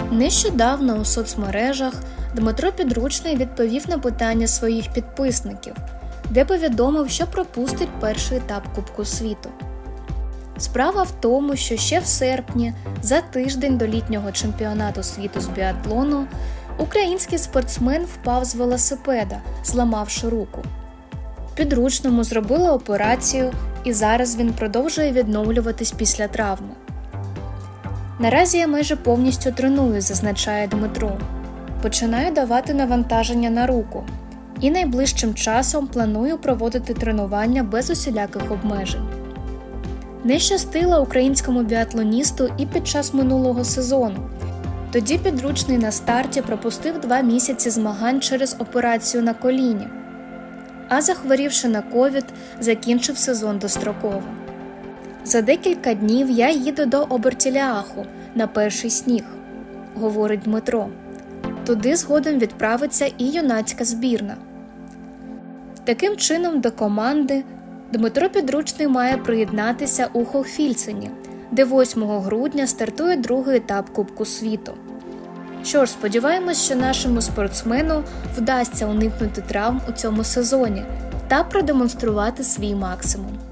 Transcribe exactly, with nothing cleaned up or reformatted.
Нещодавно у соцмережах Дмитро Підручний відповів на питання своїх підписників, де повідомив, що пропустить перший етап Кубку світу. Справа в тому, що ще в серпні, за тиждень до літнього чемпіонату світу з біатлону, український спортсмен впав з велосипеда, зламавши руку. Підручному зробили операцію, і зараз він продовжує відновлюватись після травми. Наразі я майже повністю треную, зазначає Дмитро. Починаю давати навантаження на руку. І найближчим часом планую проводити тренування без усіляких обмежень. Не щастило українському біатлоністу і під час минулого сезону. Тоді Підручний на старті пропустив два місяці змагань через операцію на коліні. А захворівши на ковід, закінчив сезон достроково. За декілька днів я їду до Обертіляаху на перший сніг, говорить Дмитро. Туди згодом відправиться і юнацька збірна. Таким чином до команди Дмитро Підручний має приєднатися у Хохфільцені, де восьмого грудня стартує другий етап Кубку світу. Що ж, сподіваємось, що нашому спортсмену вдасться уникнути травм у цьому сезоні та продемонструвати свій максимум.